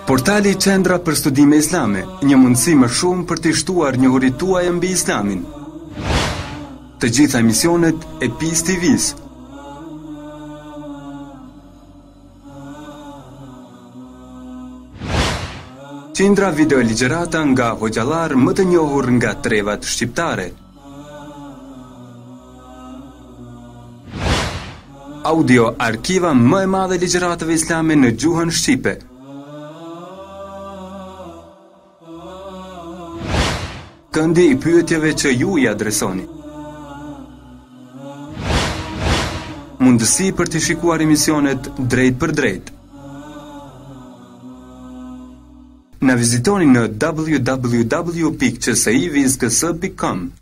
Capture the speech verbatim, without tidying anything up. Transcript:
Portali Qendra për Studime Islame, një mundësi më shumë për të shtuar njohurinë tuaj mbi Islamin. Të gjitha emisionet e PIS T V-s. Qindra video ligjërata nga hoxhallar më të njohur nga trevat shqiptare. Audio arkiva më e madhe ligjëratave islame në gjuhën shqipe. Këndi i pyetjeve që ju i adresoni. Mundësi për të shikuar emisionet drejt për drejt. Na vizitoni në w w w pikë q s i vizkes pikë com.